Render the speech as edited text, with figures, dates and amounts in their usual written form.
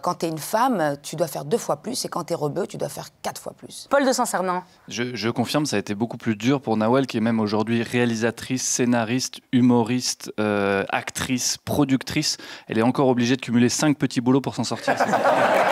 quand t'es une femme, tu dois faire 2 fois plus, et quand t'es rebeu, tu dois faire 4 fois plus. Paul de Saint-Cernin. Je confirme, ça a été beaucoup plus dur pour Nawal, qui est même aujourd'hui réalisatrice, scénariste, humoriste, actrice, productrice. Elle est encore obligée de cumuler 5 petits boulots pour s'en sortir.